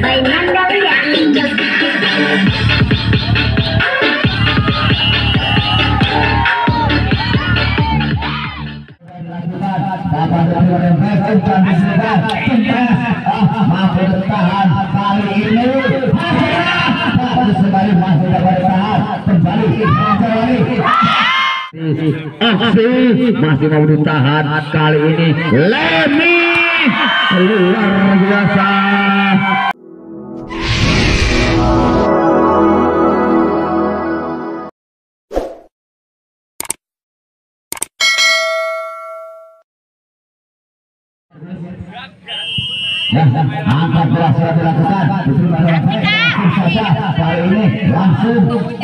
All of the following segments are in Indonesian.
mainan kalian. Masih bertahan kali ini kembali masih bertahan kembali masih mau ditahan kali ini Lemi luar biasa. Angkat berhasil dilakukan saja kali ini langsung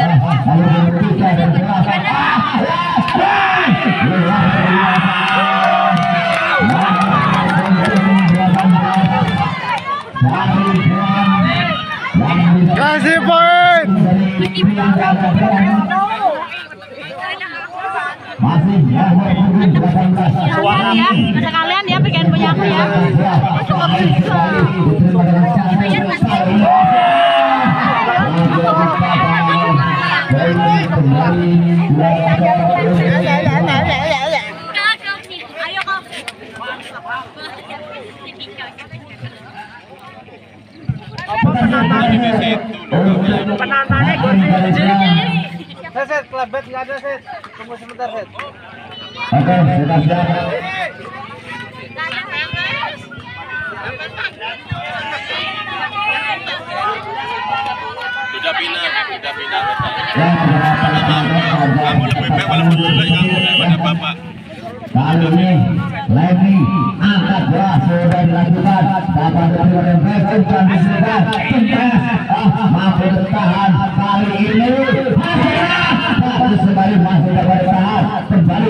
kasih poin. Masih Sekalian ya bikin punya aku ya. Penantannya Set, kelebet nggak ada Set. Tunggu sebentar Set. Oke, sudah siap. Sudah pindah. Kamu lebih baik malah menjelek kamu daripada bapak. Kali ini Lemi angkat bola sudah dilakukan dapat dari baik umpan disebutkan mampu bertahan kali ini masih kembali masih dapat bertahan kembali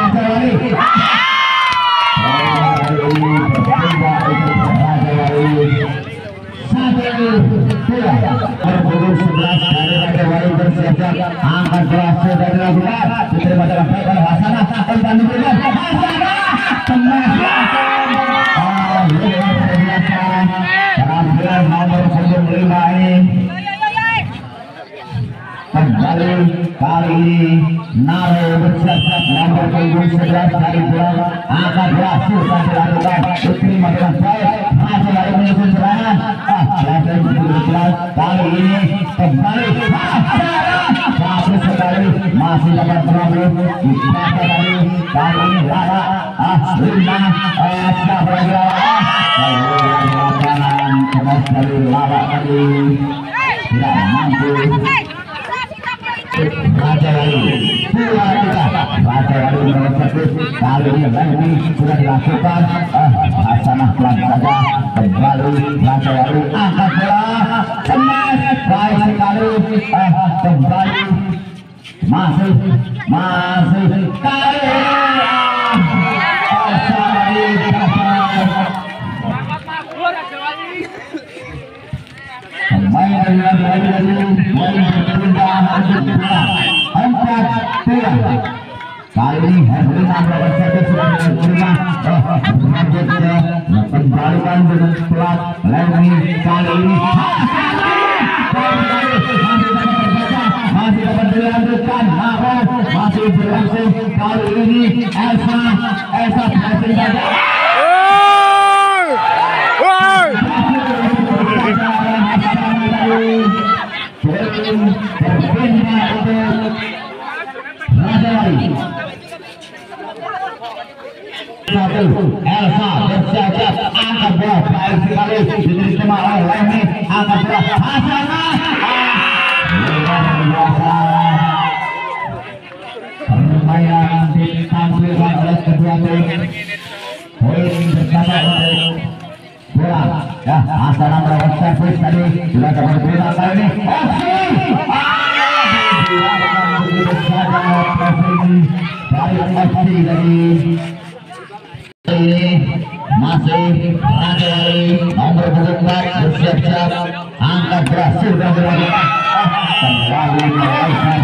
berburu 11 dari Raja Wali bersiap-siap angkat bola sudah dilakukan diterima dalam baik oleh Hasanah umpan diberikan Hasanah penampilan nomor 5 ini kembali kali ini Naro bersiap-siap nomor 11 dari bola angkat bola sudah dilakukan diterima dengan baik Raja Wali menyusun serangan kali ini kembali bagus sekali masih dapat berlalu kali ini Lara Lima siap lagi kemas dari Lara tadi tidak mampu Raja Wali Raja Wali nomor 1 kali ini sudah dilakukan Hasanah pelan saja kembali Raja Wali angkat bola kemas baik sekali kembali masih kali kali ini Herlina berservis sudah menerima kembalikan dengan pelat Lemi kali ini masih dapat dilanjutkan masih berlangsung kali ini Elsa berhasil saja Elsa bersiap-siap angkat bola baik sekali diterima oleh Lemi angkat bola Hasanah luar biasa permainan ditampilkan oleh kedua tim poin bersama untuk bola ya Hasanah melakukan servis tadi sudah dapat bola kali ini dari FC dari ini masih Raja Wali nomor 4 bersiap-siap angkat berhasil dan dilakukan kembali melakukan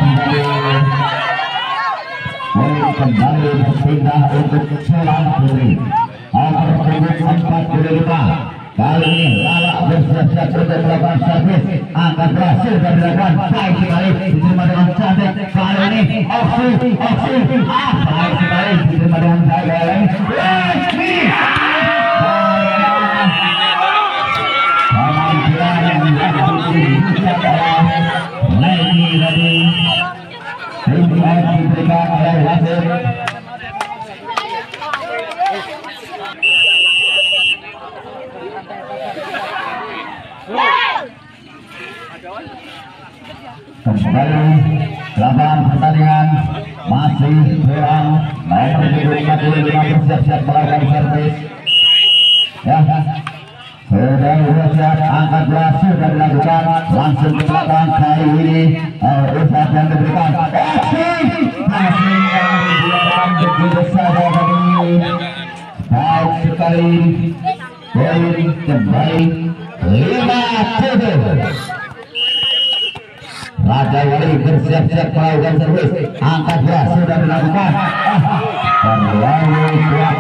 kembali berpindah untuk Selang Putri nomor 45 Kali ini Lala bersiap-siap untuk melakukan servis. Angkat berhasil dan dilakukan baik sekali, diterima dengan cantik. Kali ini opsi baik sekali, diterima dengan baik. Diberikan oleh wasit. Kembali lapangan pertandingan masih kurang nomor 45 bersiap-siap melakukan servis. Ya, sudah siap, angkat berhasil dan dilakukan langsung ke belakang. Kali ini usaha yang diberikan masih yang dilakukan begitu saja tadi. Baik sekali, poin kembali 5-7. Raja Wali bersiap-siap melakukan servis. Angkat beras sudah dilakukan. Terlalu kuat.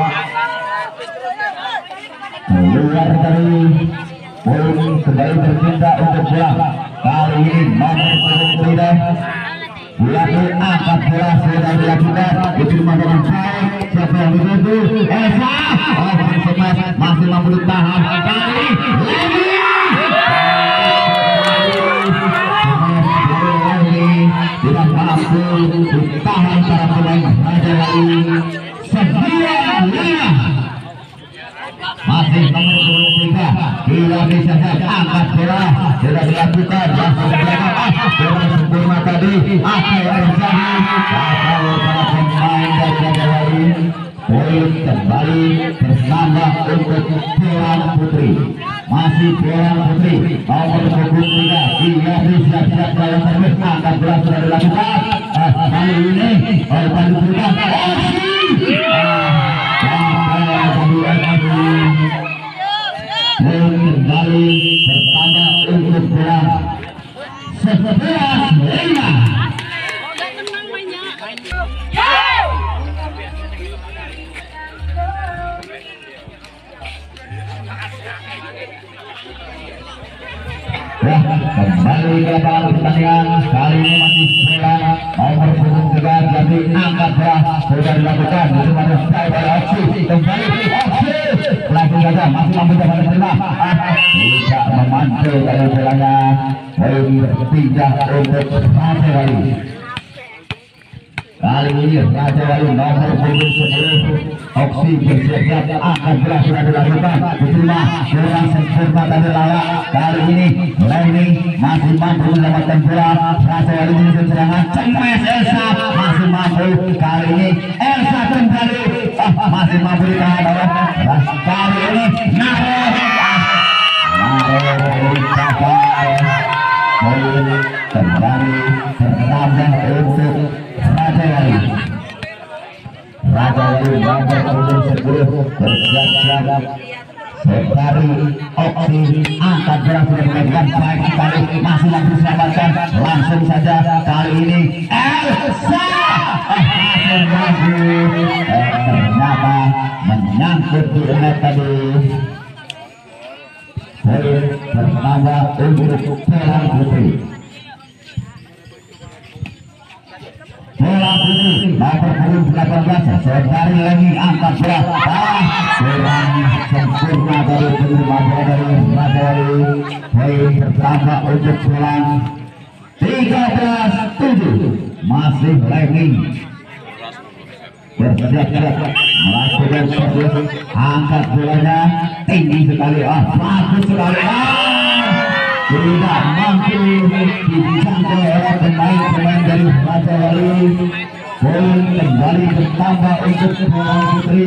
Keluar dari poin, kembali berpindah untuk pulang. Kali ini nomor 23 dilakukan. Angkat beras sudah dilakukan. Diterima dengan baik. Siapa yang dituju? Esa. Masih mampu ditahan. Kali lagi. Tidak mampu ditahan para pemain Raja Wali. 9-5. Masih nomor 23 tidak bisa angkat bola, tidak dilakukan langsung ke belakang. Bola sempurna tadi. Apa yang terjadi? Kalau para pemain dari Raja Wali poin kembali bertambah untuk Pelan Putri. Masih Pelan Putri nomor 23 tidak siap-siap dalam servis. Angkat bola sudah dilakukan. Kali ini oleh diberikan kembali bertambah untuk bola 11-5. Kembali ke lapangan pertandingan. Kali ini masih bola nomor 23 jadi angkat bola sudah dilakukan. Diterima oleh opsi. Kembali opsi. Langsung saja masih mampu dapat diterima. Tidak memantul dari bolanya. Poin berpindah untuk Raja Wali. Kali ini Raja Wali nomor 10 opsi bersiap-siap akan beras sudah dilakukan. Diterima kurang sempurna tadi Lala. Kali ini Leni masih mampu mendapatkan bola. Raja Wali menyusun serangan. Cemes Elsa masih mampu. Kali ini Elsa kembali masih mampu ditahan oleh. Kali ini Naro kembali bertambah untuk Raja Wali. Raja Wali nomor 10 bersiap-siap sekali opsi angkat bola sudah dilakukan baik sekali. Masih mampu diselamatkan. Langsung saja kali ini Elsa masih mampu ternyata menyangkut di net tadi. Poin bertambah untuk Pelan Putri. Pelan Putri nomor 18 sekali lagi angkat bola. Kurang sempurna dari penerima bola dari Raja Wali. Poin bertambah untuk Pelan 13-7. Masih lagging. Bersiap-siap melakukan servis. Angkat bolanya tinggi sekali. Bagus sekali. Tidak mampu dijangkau oleh pemain-pemain dari Raja Wali. Poin kembali bertambah untuk Pelan Putri.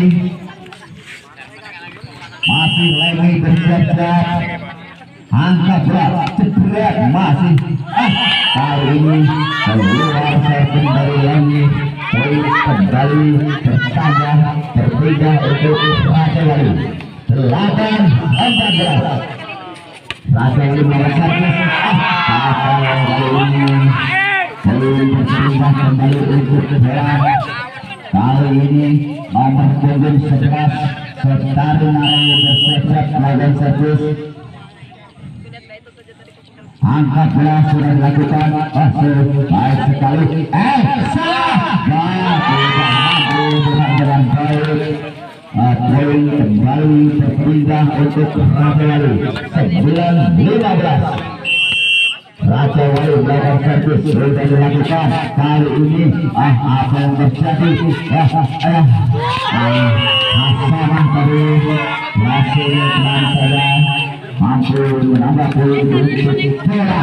Masih lagi bersiap-siap. Angkat bola jebret masih. Kali ini keluar serving dari Leni. Poin kembali bertambah berbeda untuk Raja Wali 8-14. Raja Wali melakukan poin bertambah kembali untuk Pelan. Kali ini nomor 11 Setari Narai bersiap melakukan servis. Angkat bola sudah dilakukan. Baik sekali. Salah. Dengan baik. Poin kembali berpindah untuk Raja Wali 9-15. Raja Wali melakukan servis sudah dilakukan kali ini. Apa yang terjadi? Hasanah tadi masih pelan saja mampu menambah poin untuk bola.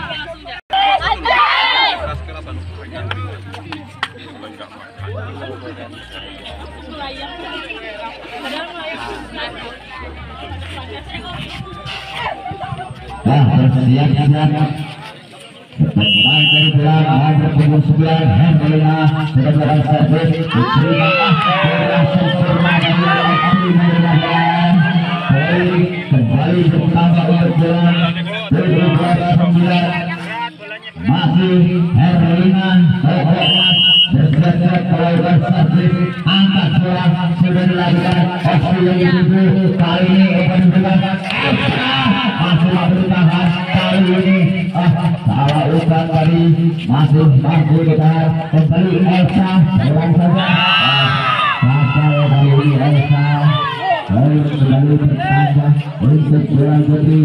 Bersiap-siap pemain dari belakang nomor punggung 9 Hendrina sudah melakukan servis diterima bola sempurna dari Akhi Hendrina. Poin kembali bertambah untuk bola 12-9. Masih Hendrina bersiap-siap melakukan servis. Angkat bola sudah dilakukan opsi yang dituju kali ini open dengan masih bertahan kali ini. Salah usaha tadi masih mampu ditahan kembali Elsa pelan saja. Gagal kali ini Elsa. Kembali bertambah untuk bola putri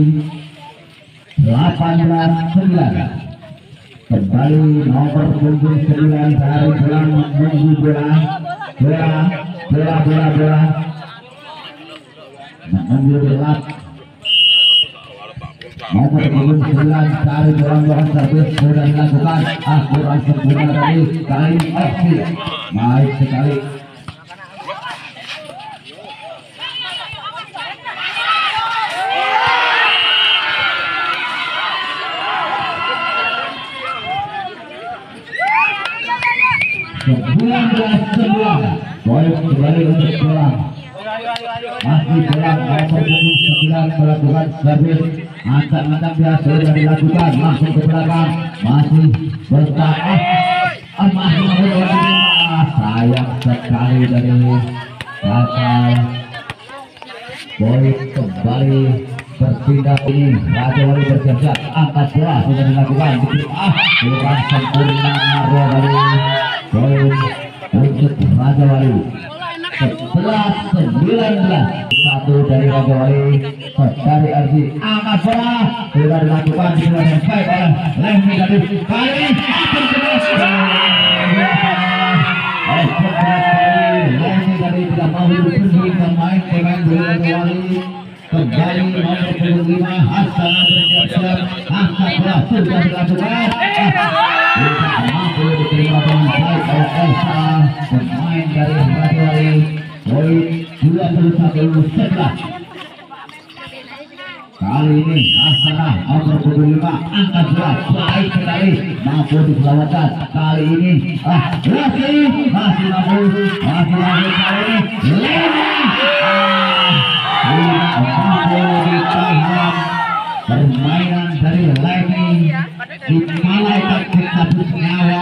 18-9. Kembali nomor punggung 9 dari bola menunggu bola menunggu bola. Nomor punggung 9 dari bola servis sudah dilakukan. Kurang sempurna tadi kali opsi. Baik sekali. Sebuah poin kembali untuk bola. Masih bola nomor punggung 9 melakukan servis. Ancang-ancang dia sudah dilakukan langsung ke belakang. Masih bertahan. Masih sayang sekali dari gagal. Poin kembali berpindah ini. Raja Wali bersiap-siap. Angkat bola sudah dilakukan. Kurang sempurna Mario dari poin untuk Raja Wali 11-19. Satu dari Raja Wali dari RC. Angkat bola sudah dilakukan di luar yang baik oleh Lemhi dari kali ini. Lemhi dari tidak mau dikunjungi pemain Raja Wali. Kembali nomor punggung 5 Hasanah bersiap-siap. Angkat bola sudah dilakukan. Mampu diterima dengan baik oleh Elsa pemain dari Raja Wali. Poin 21-11. Kali ini Hasanah nomor punggung 5 angkat bola baik sekali mampu diselamatkan. Kali ini masih mampu kali ini mampu ditahan permainan dari Lemhi di malaikat berkabut nyawa.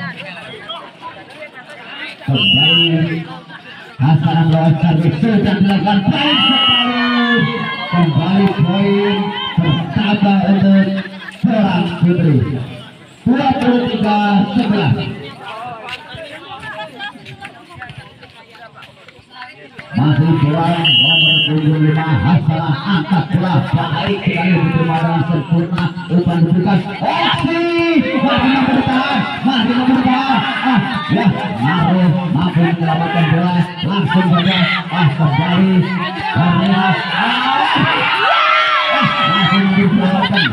Kembali Hasanah melawan servis sudah dilakukan baik sekali. Kembali poin bertambah untuk Perang Putri 23-11. Masih bola nomor punggung 5 Hasanah angkat bola baik sekali diterima dengan sempurna. Umpan diberikan opsi masih bertahan. Ya mampu menyelamatkan bola langsung saja. Kembali karena masih diselamatkan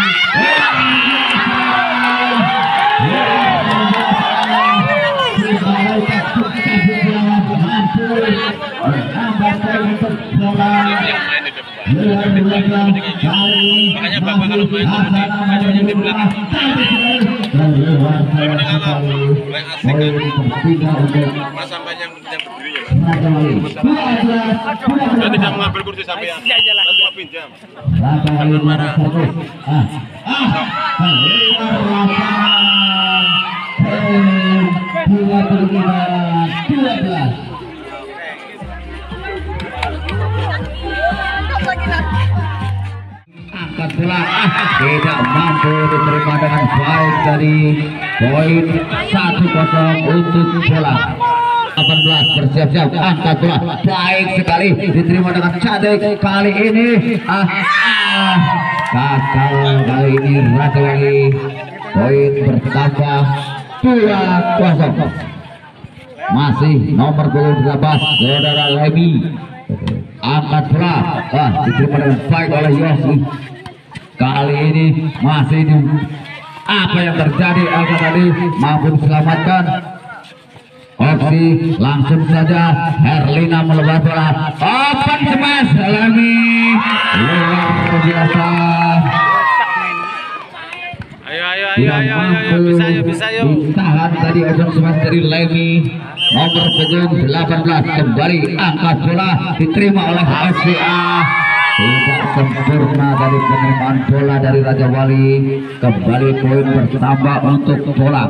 makanya bapak kalau main kacuannya di belakang mulai asik kan mas sampai yang berdiri ya tidak mengambil kursi sampai yang cuma pinjam jangan marah. bola tidak mampu diterima dengan baik dari poin 1-0 untuk bola. 18 bersiap-siap angkat bola baik sekali diterima dengan cantik kali ini gagal kali ini Raja Wali. Poin bertambah 2-0. Masih nomor 18 saudara Lemi angkat bola diterima dengan baik oleh Yosi. Kali ini masih di apa yang terjadi angkat tadi mampu diselamatkan. Opsi langsung saja Herlina melebar bola open smash Lemi luar biasa. Ayo, bisa yuk. Ditahan tadi open smash dari Lemi. Nomor punggung 18 kembali angkat bola diterima oleh FCA. Tidak sempurna dari penerimaan bola dari Raja Wali. Kembali poin bertambah untuk bola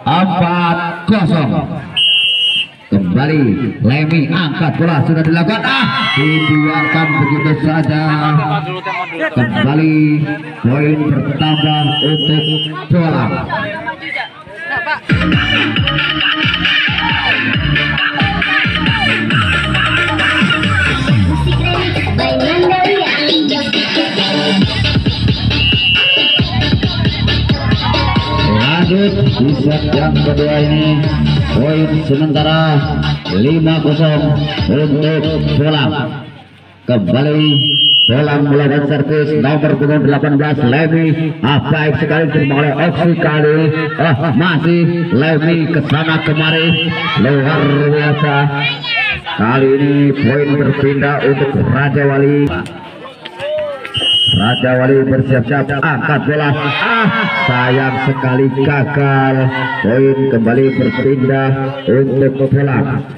4-0. Kembali Lemi angkat bola sudah dilakukan dibiarkan begitu saja. Kembali poin bertambah untuk bola. Lanjut di set yang kedua ini poin sementara 5-0 untuk bola. Kembali bola melakukan servis nomor 18 Lemi baik sekali diterima oleh opsi kali masih Lemi kesana kemari luar biasa. Kali ini poin berpindah untuk Raja Wali. Raja Wali bersiap-siap angkat bola sayang sekali gagal. Poin kembali berpindah untuk bola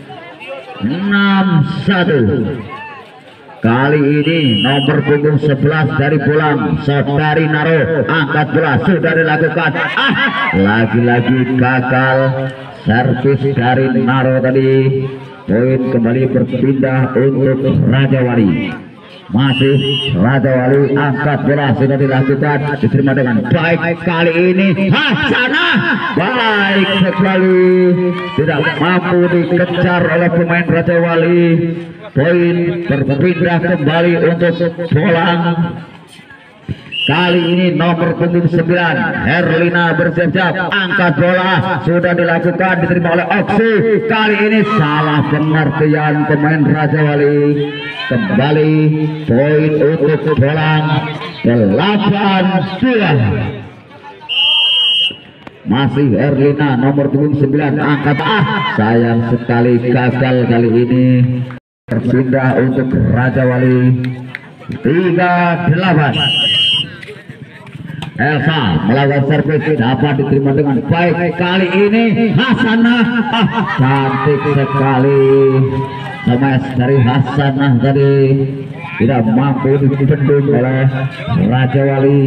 6-1. Kali ini nomor punggung 11 dari Pulang saudari Naro angkat bola sudah dilakukan lagi-lagi gagal servis dari Naro tadi. Poin kembali berpindah untuk Raja Wali. Masih Raja Wali angkat bola sudah dilakukan diterima dengan baik. Kali ini sana baik sekali tidak mampu dikejar oleh pemain Raja Wali. Poin berpindah kembali untuk bola. Kali ini nomor punggung 9 Herlina bersiap-siap angkat bola sudah dilakukan diterima oleh Oksi. Kali ini salah pengertian pemain Raja Wali. Kembali poin untuk bola 8-2. Masih Herlina nomor punggung 9 angkat sayang sekali gagal kali ini. Berpindah untuk Raja Wali 3-8. Elsa melakukan servis dapat diterima dengan baik. Kali ini Hasanah cantik sekali. Smash dari Hasanah tadi tidak mampu dibendung oleh Raja Wali.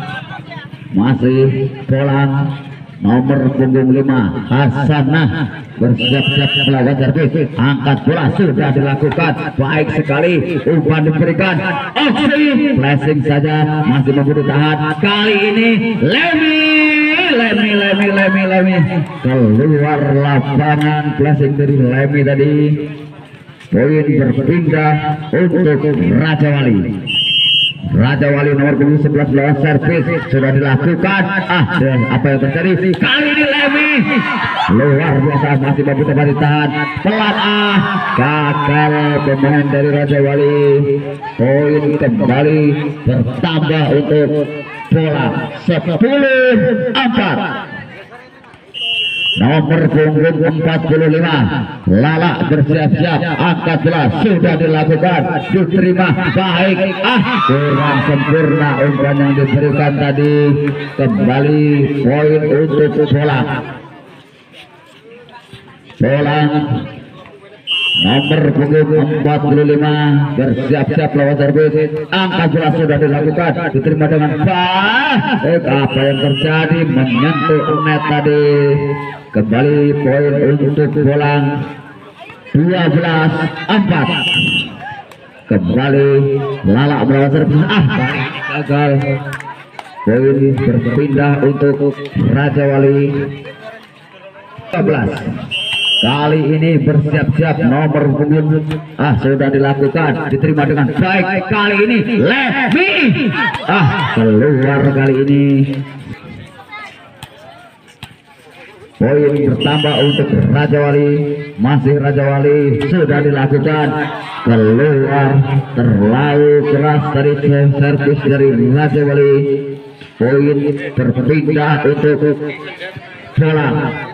Masih bola nomor punggung 5 Hasanah bersiap-siap melakukan servis angkat bola sudah dilakukan baik sekali umpan diberikan flashing saja masih mampu ditahan. Kali ini Lemi keluar lapangan flashing dari Lemi tadi. Poin berpindah untuk Raja Wali. Raja Wali nomor punggung 11 lawan servis sudah dilakukan. Dan apa yang terjadi kali ini Lemi luar biasa masih mampu ditahan pelan gagal pemain dari Raja Wali. Poin kembali bertambah untuk bola 10-4. Nomor punggung 45 Lala bersiap-siap angkat bola sudah dilakukan diterima baik kurang sempurna umpan yang diberikan tadi. Kembali poin untuk bola nomor punggung 45 bersiap-siap lawan servis angkat bola sudah dilakukan diterima dengan baik. Apa yang terjadi menyentuh net tadi. Kembali poin untuk bola 12-4. Kembali Lala melawan servis gagal. Poin berpindah untuk Raja Wali 15. Kali ini bersiap-siap nomor punggung sudah dilakukan, diterima dengan baik. Kali ini Levi keluar kali ini. Poin bertambah untuk Raja Wali, masih Raja Wali, sudah dilakukan, keluar, terlalu keras dari servis dari Raja Wali. Poin berpindah untuk bola.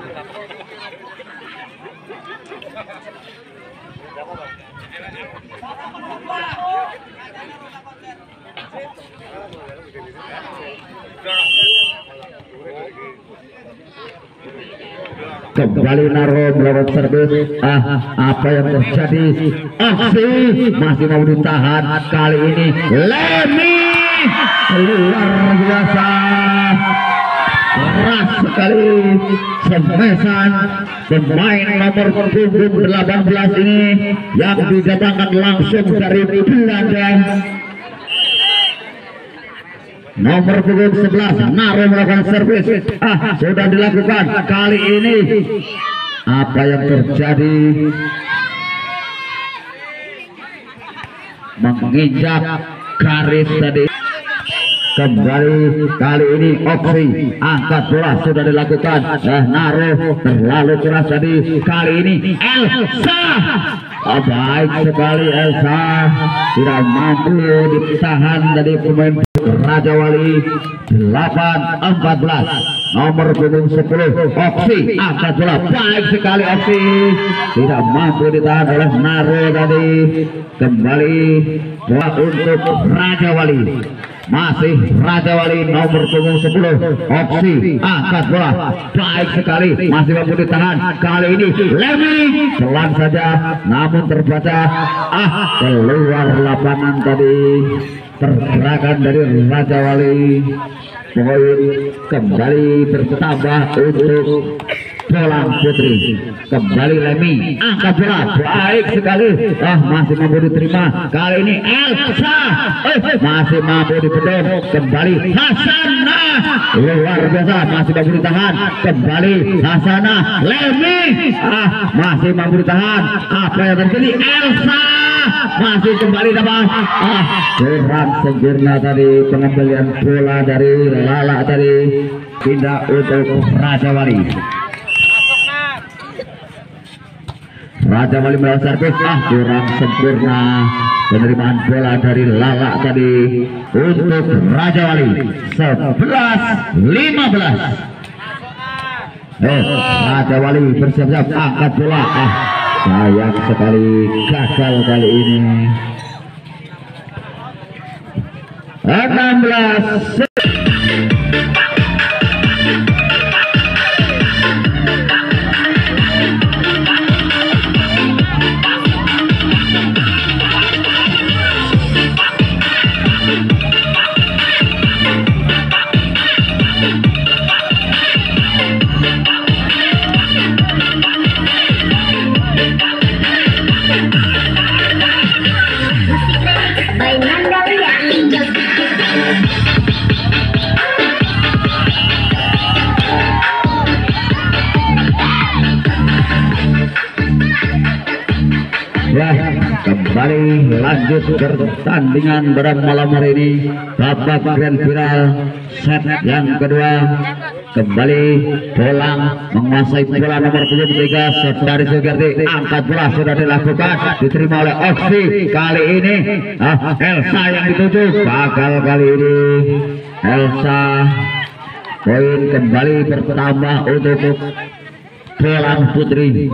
Kembali Naro melawan servis. Apa yang terjadi? Aksi masih mau ditahan. Kali ini Lemi luar biasa, keras sekali semesan pemain nomor punggung 18 ini yang didatangkan langsung dari Belanda. Nomor punggung 11 Naro melakukan servis. Sudah dilakukan. Kali ini apa yang terjadi? Menginjak garis tadi. Kembali kali ini opsi angkat bola sudah dilakukan. Naro terlalu keras tadi. Kali ini Elsa, baik sekali Elsa, tidak mampu ditahan dari pemain Raja Wali. 8-14 nomor punggung 10 opsi angkat bola, baik sekali opsi, tidak mampu ditahan oleh Naro tadi. Kembali bola untuk Raja Wali, masih Raja Wali nomor punggung 10 opsi angkat bola, baik sekali, masih mampu ditahan. Kali ini Lemi pelan saja namun terbaca, keluar lapangan tadi. Pergerakan dari Raja Wali. Poin kembali bertambah untuk Bolang Putri. Kembali Lemi angkat bola, baik sekali, masih mampu diterima. Kali ini Elsa masih mampu dibendung. Kembali Hasana, luar biasa, masih mampu ditahan. Kembali Hasana, Lemi masih mampu ditahan. Apa yang terjadi? Elsa masih kembali dapat, kurang sempurna tadi pengambilan bola dari Lala tadi. Pindah untuk Raja Wali. Raja Wali melawan servis, kurang sempurna penerimaan bola dari Lala tadi. Untuk Raja Wali 11-15. Raja Wali bersiap-siap angkat bola, sayang sekali gagal kali ini. 16. Kembali lanjut pertandingan pada malam hari ini, babak grand final set yang kedua. Kembali Bolang menguasai bola nomor punggung 3. Saudari Sugarti angkat bola sudah dilakukan, diterima oleh Oksi. Kali ini Elsa yang dituju, gagal kali ini Elsa. Poin kembali bertambah untuk Bolang Putri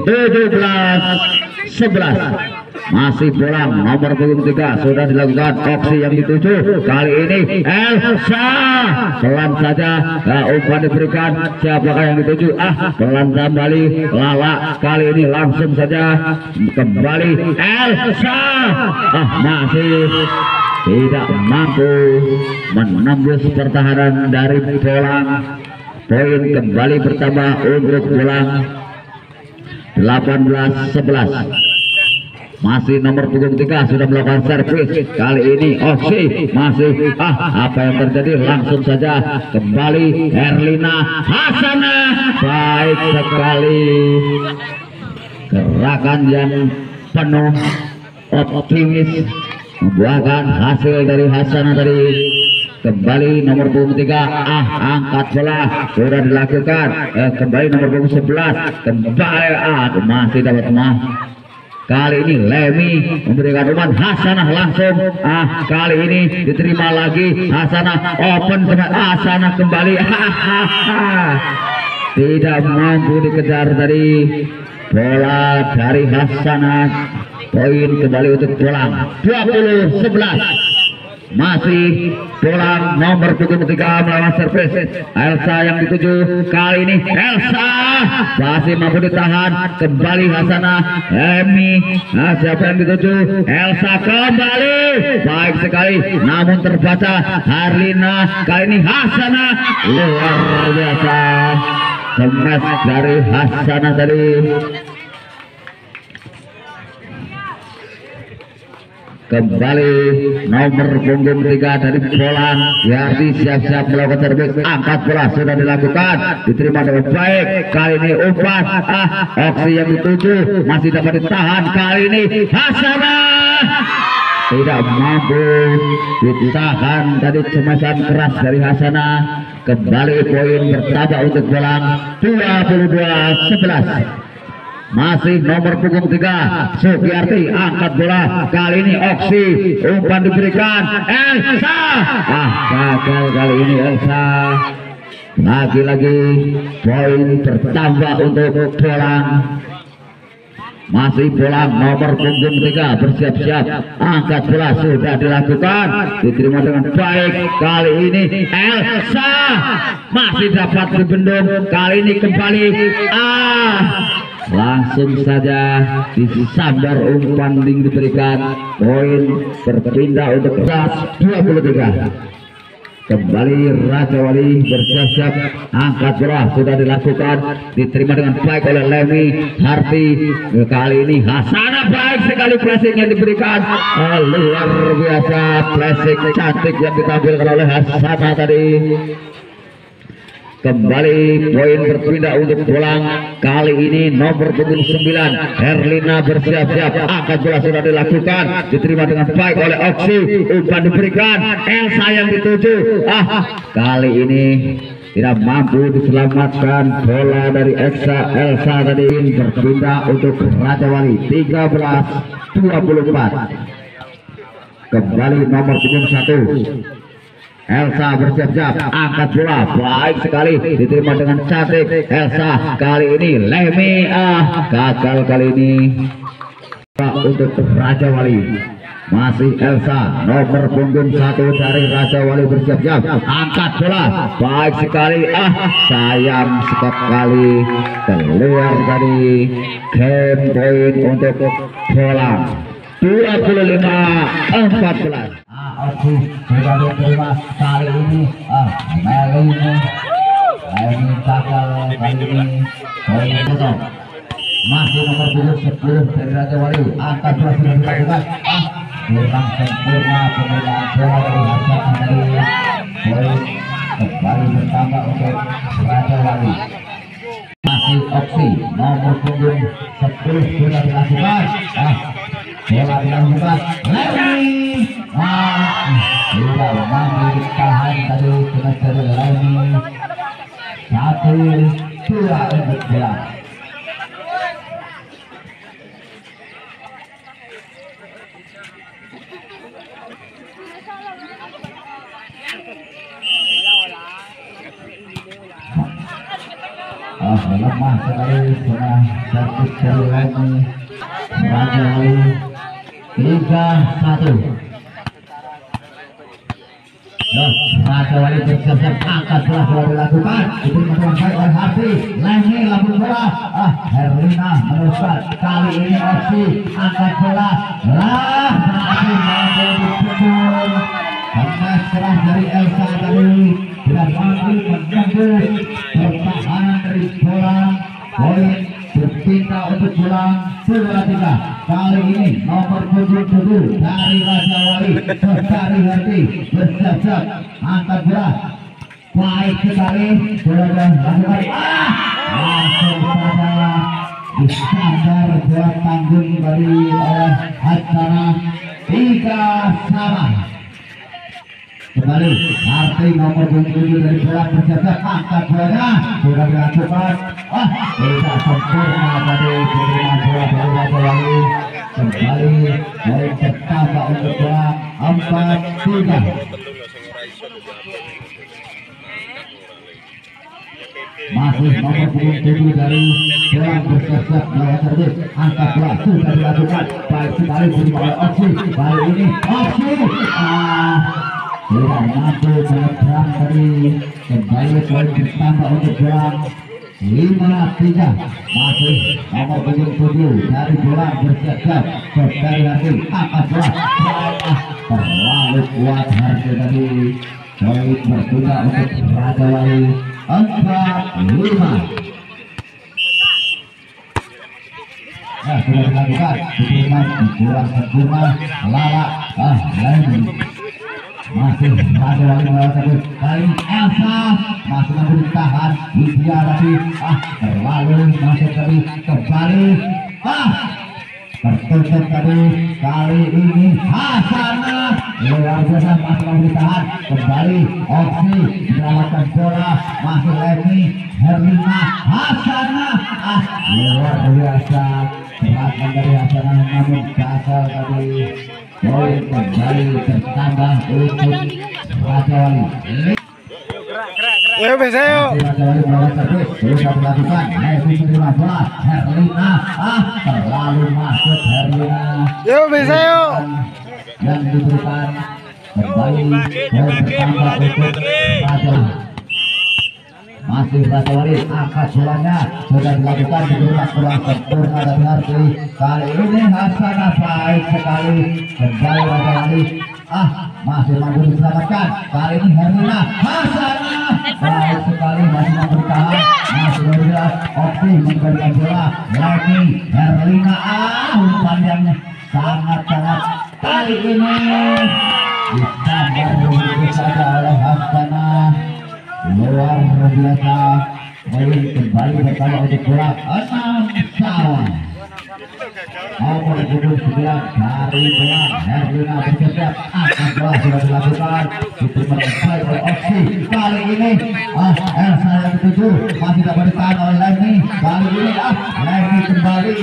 17-11. Masih Bolang nomor punggung 3 sudah dilakukan, opsi yang dituju. Kali ini Elsa, pelan saja, umpan diberikan, siapakah yang dituju? Pelan kembali Lala. Kali ini langsung saja kembali Elsa, masih tidak mampu menembus pertahanan dari Bolang. Poin kembali bertambah untuk Bolang 18-11. Masih nomor punggung 3 sudah melakukan servis. Kali ini Oksi masih apa yang terjadi, langsung saja kembali Herlina Hasana. Baik sekali, gerakan yang penuh optimis membuahkan hasil dari Hasana tadi. Kembali nomor punggung 3 angkat bola sudah dilakukan. Kembali nomor punggung 11 kembali masih dapat kali ini Lemi memberikan umpan. Hasanah langsung kali ini diterima lagi. Hasanah open sama Hasanah kembali tidak mampu dikejar tadi bola dari Hasanah. Poin kembali untuk Pulang 20-11. Masih Pulang nomor punggung 3 melawan servis. Elsa yang dituju. Kali ini Elsa masih mampu ditahan. Kembali Hasanah. Emi siapa yang dituju? Elsa kembali. Baik sekali namun terbaca. Herlina. Kali ini Hasanah. Luar biasa smash dari Hasanah tadi. Kembali nomor punggung 3 dari Pulang. Yardi siap-siap melakukan servis. Angkat bola sudah dilakukan, diterima dengan baik. Kali ini umpan Oksi yang dituju masih dapat ditahan. Kali ini Hasanah tidak mampu ditahan tadi cemasan keras dari Hasanah. Kembali poin bertambah untuk Pulang 22-11. Masih nomor punggung 3 Sugiyarti angkat bola. Kali ini Oksi umpan diberikan Elsa. Gagal kali ini Elsa. Lagi-lagi poin bertambah untuk Pulang. Masih Pulang nomor punggung 3 bersiap-siap angkat bola sudah dilakukan, diterima dengan baik. Kali ini Elsa masih dapat dibendung. Kali ini kembali langsung saja disambar umpan diberikan. Poin berpindah untuk 23. Kembali Raja Wali bersiap-siap angkat bola sudah dilakukan, diterima dengan baik oleh Lemi Harti. Kali ini Hasanah baik sekali pressing yang diberikan. Luar biasa pressing cantik yang ditampilkan oleh Hasanah tadi. Kembali poin berpindah untuk Pulang. Kali ini nomor punggung 9 Herlina bersiap-siap angkat bola sudah dilakukan, diterima dengan baik oleh Oksi. Umpan diberikan Elsa yang dituju. Kali ini tidak mampu diselamatkan bola dari Elsa tadi. Berpindah untuk Raja Wali 13-24. Kembali nomor punggung 1 Elsa bersiap-siap angkat bola baik sekali, diterima dengan cantik Elsa. Kali ini Lemi gagal kali ini untuk Raja Wali. Masih Elsa nomor punggung 1 dari Raja Wali bersiap-siap angkat bola baik sekali. Sayang sekali keluar dari game. Poin untuk Pulang 25-14. Oke, sudah diterima kali ini. Meli gagal kali ini. Poin kosong. Masih nomor punggung 10 dari Raja Wali. Angkat bola sudah dilakukan. Kurang sempurna penggunaan bola dari Hasanah tadi. Poin kembali bertambah untuk Raja Wali. Masih Oksi nomor punggung 10 sudah dilakukan. Bola dilakukan Lemi. Tidak mampu ditahan tadi dengan cara Lemi. 1-2 untuk Pulang. Lemah sekali sudah servis dari Lemi. Raja Wali 3-1. Raja Wali bersiap-siap angkat bola sudah dilakukan, itu dengan baik oleh Harti. Lemi lambung bola. Herlina meneruskan. Kali ini Oksi angkat bola. Masih mampu dipukul. Smash keras dari Elsa tadi tidak mampu mengganggu pertahanan dari bola. Poin berpindah untuk Pulang bola 3. Kali ini nomor 77 dari Raja Wali Bestari Harti bersiap-siap angkat bola. Baik sekali bola dan lakukan langsung saja disandar bola tanggung dari oleh Hatsana 3-sama. Kembali Harti nomor 27 dari bola bersiap-siap angkat bolanya sudah dilakukan. Tidak sempurna tadi penerimaan bola dari Raja Wali. Kembali poin bertambah untuk bola 4-3. Masih nomor 27 dari bola bersiap-siap melawan servis angkat bola sudah dilakukan. Baik sekali berubah oleh Oksi. Kali ini Oksi tidak mampu menyeberang tadi. Kembali poin bertambah untuk bola 5-3. Masih nomor 27 dari bola bersiap-siap Bestari Harti angkat bola terlalu kuat Harti tadi. Poin bertambah untuk Raja Wali 4-5. Ya, sudah dilakukan diberikan kurang sempurna Lala lain masih Raja Wali melawan terus. Kali Elsa masih mampu ditahan Widya tadi terlalu masuk tadi. Kembali tertutup tadi. Kali ini Hasana luar biasa masih mampu ditahan. Kembali Oksi menyelamatkan bola. Masih Leni Herlina Hasana luar biasa serangan dari Hasana namun gagal tadi. Poin kembali bertambah untuk Raja Wali. Ayo bisa yuk. Raja Wali melawan servis sudah dilakukan. Levi menerima bola. Herlina terlalu masuk Herlina. Yuk bisa yuk. Yang diberikan kembali poin bertambah untuk Raja Wali. Masih Raja Wali angkat bolanya sudah dilakukan diberikan kurang sempurna dari Harti. Kali ini Hasana baik sekali. Kembali Raja Wali masih mampu diselamatkan. Kali ini Herlina Hasana baik sekali masih mampu ditahan. Masih bergerak Oksi memberikan bola. Lagi Herlina umpan yang sangat-sangat kali ini disambar saja oleh Hasana. Luar biasa. Poin kembali bertambah untuk bola 6-sama. Nomor 29 dari bola Herlina bersiap angkat bola sudah dilakukan diterima baik oleh Oksi. Kali ini Elsa yang ketujuh masih dapat ditahan oleh Leni. Kali ini Leni kembali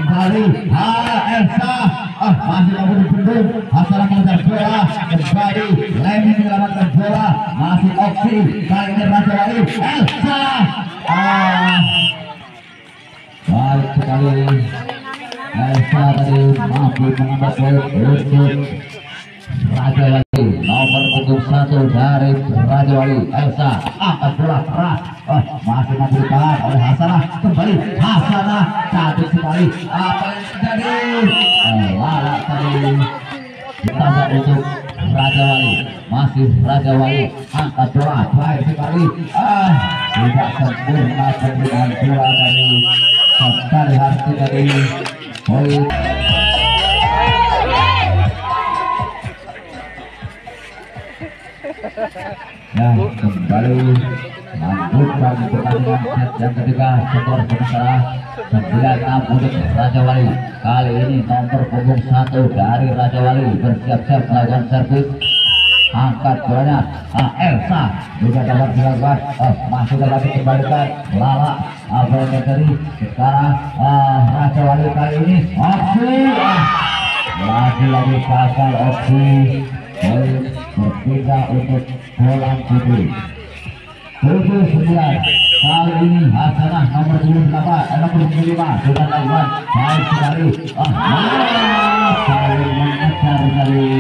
Elsa masih mampu dibendung. Hasan mengejar bola kembali. Leni menyelamatkan bola. Masih Oksi. Kali ini Raja Wali Elsa baik sekali. Elsa tadi mampu menambah poin untuk Raja Wali. Nomor 1 dari Raja Wali Elsa angkat bola keras masih mampu ditahan oleh Hasanah. Kembali Hasanah cantik sekali. Apa yang terjadi? Lala tadi ditambah untuk Raja Wali. Masih Raja Wali angkat bola baik sekali. Tidak sempurna pemberian bola dari Bestari Harti tadi. Poin ya kembali lanjutkan pertandingan set yang ketiga. Skor sementara 9-6 untuk Raja Wali. Kali ini nomor punggung 1 dari Raja Wali bersiap-siap melakukan servis. Angkat bolanya Elsa juga dapat dilakukan. Masih dapat dikembalikan Lala apa yang terjadi sekarang. Raja Wali kali ini Oksi lagi gagal Oksi. Poin berpindah untuk bola putih 7-9. Kali ini Hasanah nomor 25 sudah lakukan baik sekali. Saling mengejar tadi.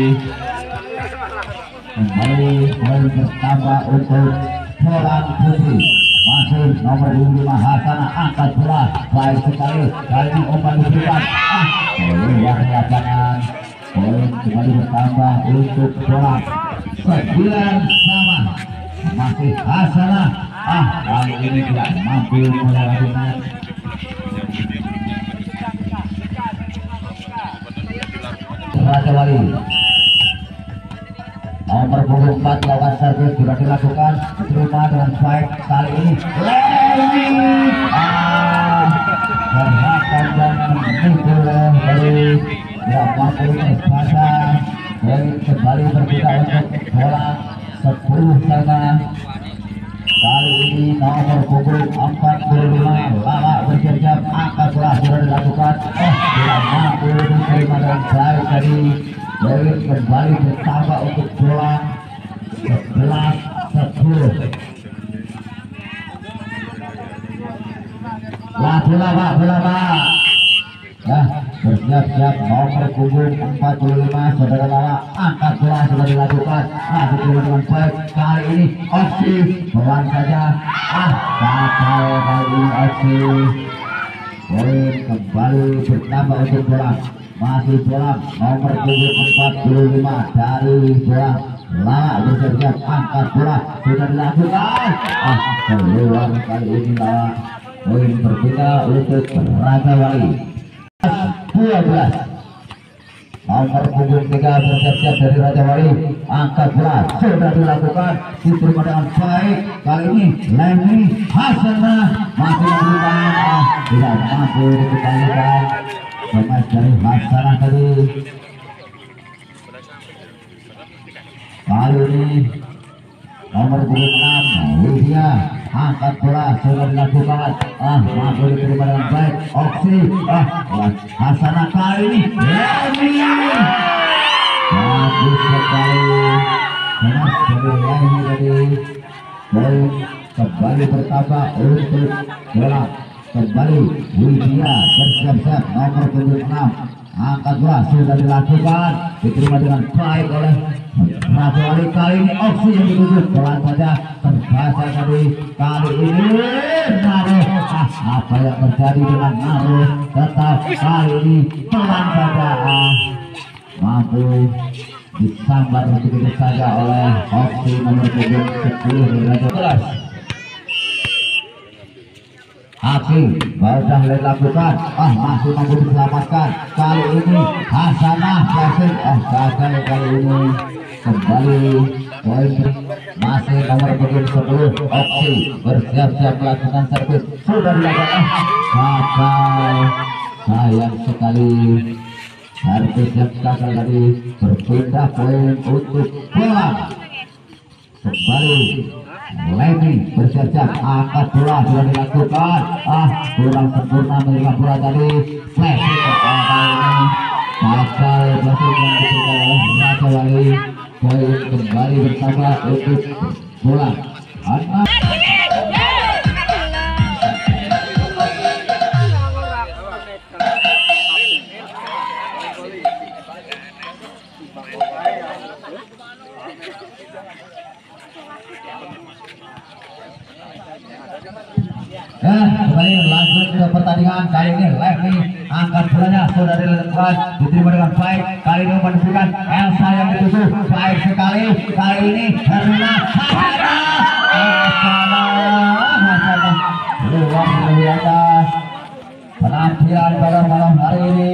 Kembali poin bertambah untuk bola putih. Masih nomor 25 Hasanah angkat bola baik sekali. Kali ini umpan diberikan keluar lapangan. Poin kembali bertambah untuk bola 9-sama. Masih Hasanah kali ini tidak mampu melewatinya. Raja Wali. Nomor punggung 4 lawan servis sudah dilakukan, diterima dengan baik kali ini. Berhasil dan menimbul dari mampu Espasa. Kembali berbeda untuk bola 10 sama. Kali ini nomor punggung 45 Lala bersiap-siap angkat bola sudah dilakukan. Tidak mampu diterima dengan baik dari kembali bertambah untuk bola 11-10. Bola ya, bersiap-siap nomor punggung 45 saudara Lala angkat bola sudah dilakukan. Diterima dengan baik kali ini opsi pelan saja. Gagal kali ini opsi. Poin kembali bertambah untuk bola. Masih bola nomor punggung 45 dari bola Lala bersiap-siap angkat bola sudah dilakukan. Keluar kali ini Lala. Poin berbeda untuk Raja Wali. 12 nomor punggung 3 bersiap-siap dari Raja Wali angkat bola sudah dilakukan, diterima dengan baik kali ini Lemi Hasana masih melakukan tidak mampu dikembalikan pemain dari Hasana tadi. Kali ini nomor punggung 6 Lydia angkat bola sudah dilakukan, mampu diterima dengan baik opsi. Hasana kali ini Lemi bagus sekali kemas dari Lemi tadi. Poin kembali bertambah untuk bola kembali Lydia bersiap-siap nomor punggung 6 angkat bola sudah dilakukan, diterima dengan baik oleh Raja Wali. Kali ini opsi yang dituju pelan saja terbaca tadi. Kali ini naruh, apa yang terjadi dengan naruh tetap kali ini pelan saja mampu disambar begitu saja oleh opsi nomor punggung 10 dari Raja Wali. Aki sudah dilakukan, masih mampu diselamatkan. Kali ini Hasanah berhasil, gagal kali ini. Kembali poin masih nomor punggung 10 opsi bersiap-siap melakukan servis sudah dilakukan. Gagal, sayang sekali servis yang gagal tadi. Berpindah poin untuk bola kembali Lemi bersiap-siap angkat bola sudah dilakukan, kurang sempurna menerima bola tadi. Flashing gagal berhasil yang diberikan oleh Raja Wali. Poin kembali bertambah untuk bola kembali lanjut ke pertandingan. Kali ini Lemi angkat bolanya sudah dilakukan, diterima dengan baik. Kali ini menunjukkan Elsa yang dituju baik sekali. Kali ini Hermina Hasana luar biasa penampilan pada malam hari ini.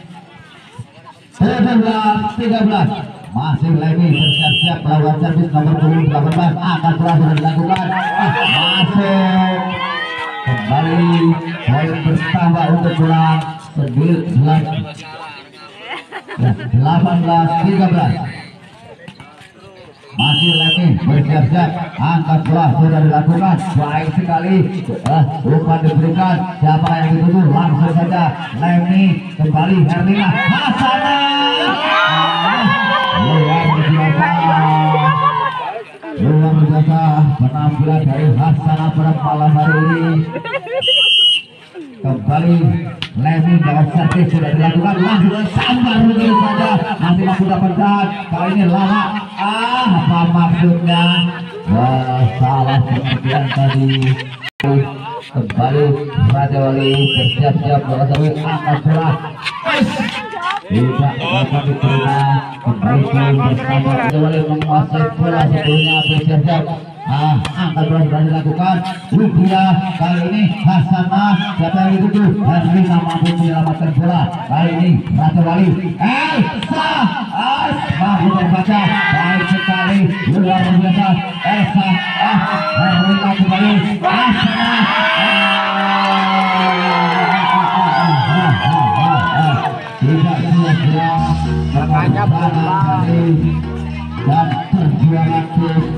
13 masih Lemi bersiap-siap melakukan servis nomor punggung 18 angkat bola sudah dilakukan, masuk. Kembali poin bertambah untuk bola 18-13. Masih Lemi bersiap-siap angkat bola sudah dilakukan, baik sekali. Umpan diberikan, siapa yang dituju langsung saja Lemi. Kembali Hermina Hasana luar biasa penampilan dari Hasana pada malam hari ini. Kembali Lemi bawa servis sudah dilakukan, langsung sambar begitu saja, masih mampu dapatkan. Kali ini Lala, apa maksudnya? Salah seperti tadi. Kembali Raja Wali bersiap-siap bola servis angkat bola. Tidak dapat diterima. Kembali bersama Raja Wali menguasai bola sebelumnya bersiap-siap angkat bola sudah dilakukan. Widya kali ini Hasanah, siapa yang dituju? Herlina mampu menyelamatkan bola. Kali ini Raja Wali Elsa mampu terbaca baik sekali, luar biasa. Elsa Herlina kembali Hasanah tidak sia-sia makanya dan perjuangan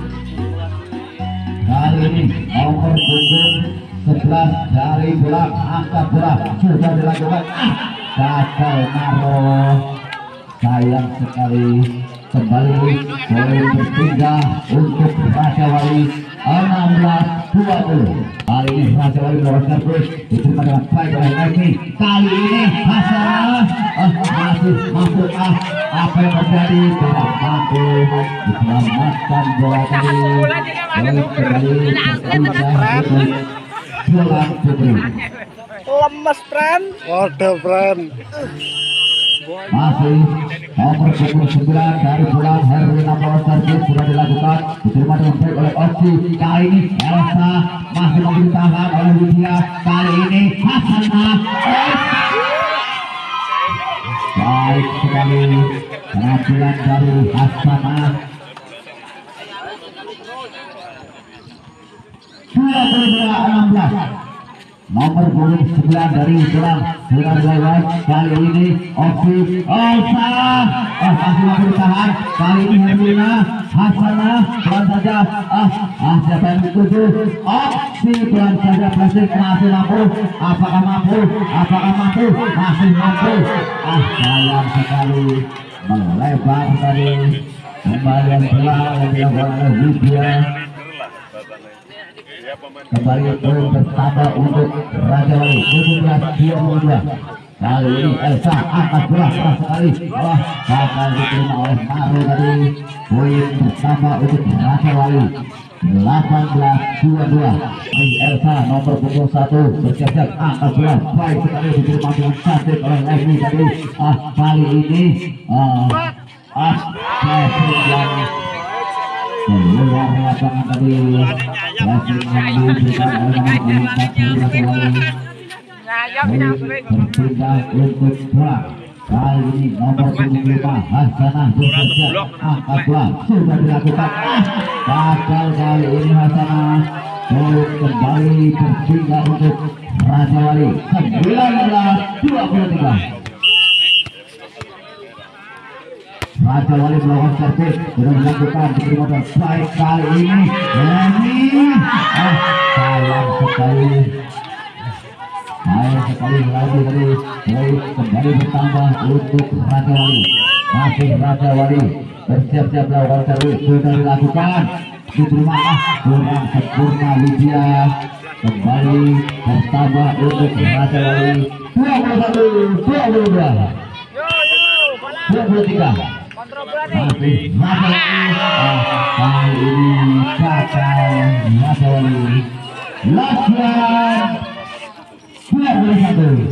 kali ini nomor punggung 11 dari bola, angkat bola sudah dilakukan, gagal naruh, sayang sekali. Kembali poin berpindah untuk Raja Wali 16-20. Kali ini Raja Wali melakukan servis diterima dengan baik oleh Eki. Kali ini Hasanah masih masuk, apa yang terjadi, tidak mampu diselamatkan bola tadi. Kembali pulang putri. Lemes, friend. Waduh, friend. Masih nomor punggung 9 dari bulan Herlina power service sudah dilakukan, diterima dengan baik oleh Oksi. Kali ini Elsa masih ditahan oleh Widya. Kali ini Hasanah baik sekali penampilan dari Hasanah. 22-16. Nomor punggung 9 dari Tulang sudah lewat. Kali ini Oksi Elsa masih mampu ditahan. Kali ini Herlina Hasanah pelan saja. Siapa yang dituju? Oksi pelan saja, plastik masih mampu. Apakah mampu? Masih mampu. Sayang sekali melebar tadi. Kembalian bola yang dilakukan oleh Widya. Kembali poin bertambah untuk Raja Wali 17-22. Kali ini Elsa angkat bola keras sekali, bakal diterima oleh Maru tadi. Poin bertambah untuk Raja Wali 18-22. Elsa nomor punggung 1 bersiap-siap angkat bola baik sekali, diterima dengan cantik oleh Leslie tadi. Kali ini keluar lapangan tadi. Masih menunjukkan berpindah untuk bola. Kali ini nomor 5 Hasanah bersiap angkat bola sudah dilakukan. Gagal kali ini Hasanah. Kembali berpindah untuk Raja Wali 19-23. Raja Wali melakukan servis sudah dilakukan, diterima dengan baik. Kali ini sayang sekali lagi tadi. Kembali bertambah untuk Raja Wali. Masih Raja Wali bersiap-siap melakukan servis sudah dilakukan, diterima kurang sempurna Widya. Kembali bertambah untuk Raja Wali 21-22. Masih Raja Wali. Kali ini gagal Raja Wali. Latihan 21.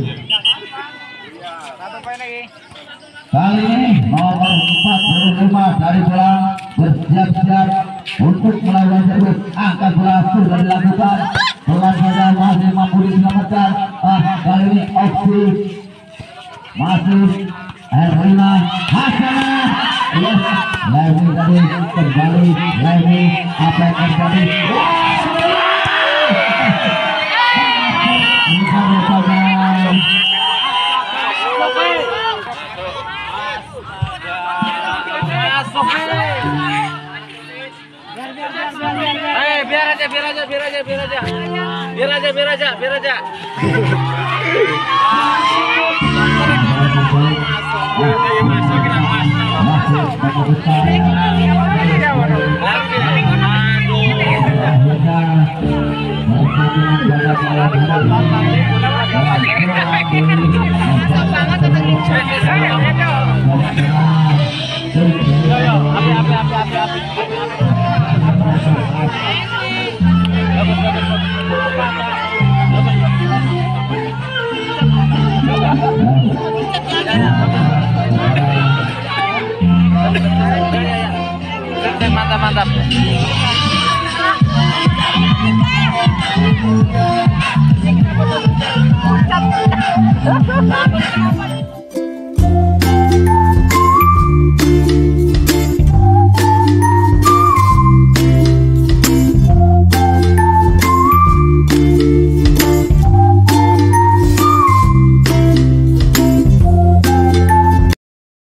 Kali ini nomor 45 dari bola bersiap-siap untuk melakukan servis. Angkat bola sudah dilakukan, pelan saja masih mampu diselamatkan. Kali ini Oksi masih Herlina Hasanah. Lagi tadi kembali lagi, apa yang terjadi? Biar aja. Mantap.